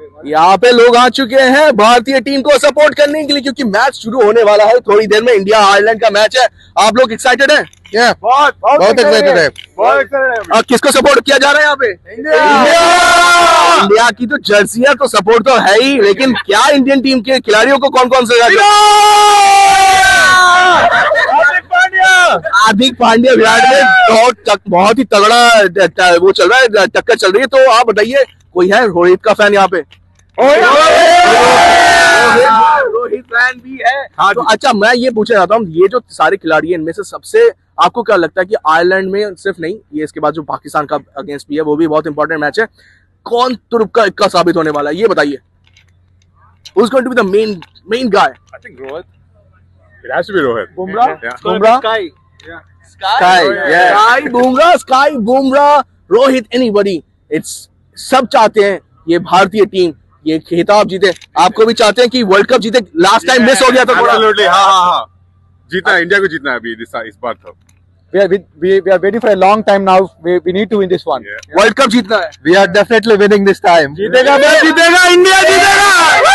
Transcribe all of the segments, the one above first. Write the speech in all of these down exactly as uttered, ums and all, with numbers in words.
यहाँ पे लोग आ चुके हैं भारतीय टीम को सपोर्ट करने के लिए, क्योंकि मैच शुरू होने वाला है थोड़ी देर में। इंडिया आयरलैंड का मैच है। आप लोग एक्साइटेड हैं? yeah. बहुत बहुत एक्साइटेड है। बहुत एक्साइटेड है। किसको सपोर्ट किया जा रहा है यहाँ पे? इंडिया। इंडिया की तो जर्सियां तो सपोर्ट तो है ही, लेकिन क्या इंडियन टीम के खिलाड़ियों को कौन कौन से? हार्दिक पांड्या, विराट में बहुत बहुत ही तगड़ा वो चल रहा है, टक्कर चल रही है। तो आप बताइए, कोई है रोहित का फैन यहाँ पे? रोहित फैन भी है। हाँ, तो अच्छा, मैं ये पूछना चाहता हूँ, ये जो सारे खिलाड़ी हैं इनमें से सबसे आपको क्या लगता है कि आयरलैंड में सिर्फ नहीं, ये इसके बाद जो पाकिस्तान का अगेंस्ट भी है वो भी बहुत इंपॉर्टेंट मैच है, कौन तुर्क का इक्का साबित होने वाला है, ये बताइए? Who's going to be the main main guy? I think Rohit. It has to be Rohit. Bumrah? Yeah. Bumrah? Sky. Yeah. Sky. Sky. Yeah. Sky. Bumrah. Sky. Bumrah. Rohit. Anybody. It's सब चाहते हैं ये भारतीय team ये खिताब जीते। आपको भी चाहते हैं कि वर्ल्ड कप जीते? लास्ट टाइम मिस हो गया था थोड़ा। Absolutely. हाँ हाँ हाँ। जीतना है, इंडिया को जीतना है अभी इस इस बार तो। We are we we are waiting for a long time now. We we need to win this one. World cup जीतना है। We are definitely winning this time. जीतेगा जीतेगा इंडिया जीतेगा।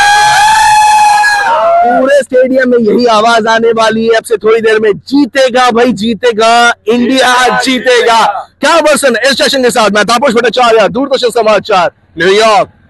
पूरे स्टेडियम में यही आवाज आने वाली है अब से थोड़ी देर में, जीतेगा भाई जीतेगा, इंडिया जीतेगा। क्या वर्सन इस सेशन के साथ मैं तापस भट्टाचार्य, दूरदर्शन समाचार, न्यूयॉर्क।